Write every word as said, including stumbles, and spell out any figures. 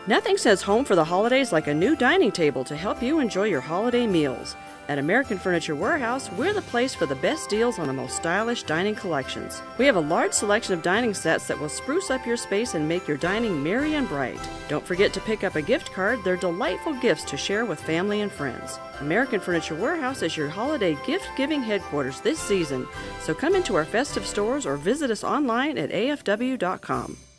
Nothing says home for the holidays like a new dining table to help you enjoy your holiday meals. At American Furniture Warehouse, we're the place for the best deals on the most stylish dining collections. We have a large selection of dining sets that will spruce up your space and make your dining merry and bright. Don't forget to pick up a gift card. They're delightful gifts to share with family and friends. American Furniture Warehouse is your holiday gift-giving headquarters this season, so come into our festive stores or visit us online at A F W dot com.